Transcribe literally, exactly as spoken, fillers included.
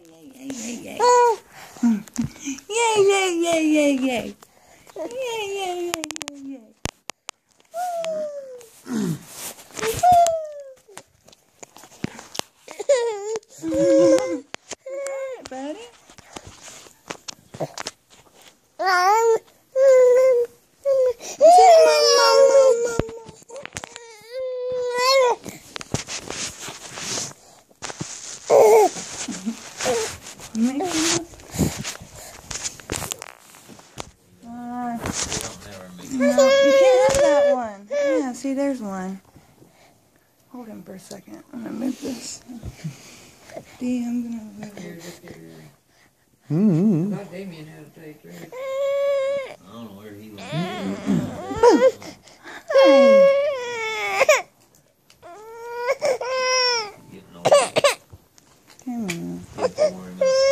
Yay, yay, yay, yay, yay. Yay, yay, yay, yay, yay. Alright, buddy. Uh, no, you can't have that one. Yeah, see, there's one. Hold him for a second. I'm gonna move this. D, I'm gonna move this. Mm-hmm. I thought Damien had to take care. I don't know where he went. Come on. Get to worry about.